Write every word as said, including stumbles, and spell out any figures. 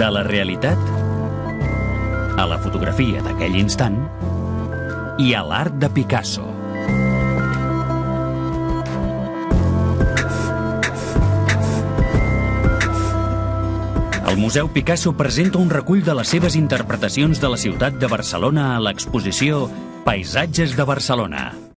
De la realitat a la fotografia d'aquell instant i a l'art de Picasso. El Museu Picasso presenta un recull de les seves interpretacions de la ciutat de Barcelona a l'exposició Paisatges de Barcelona.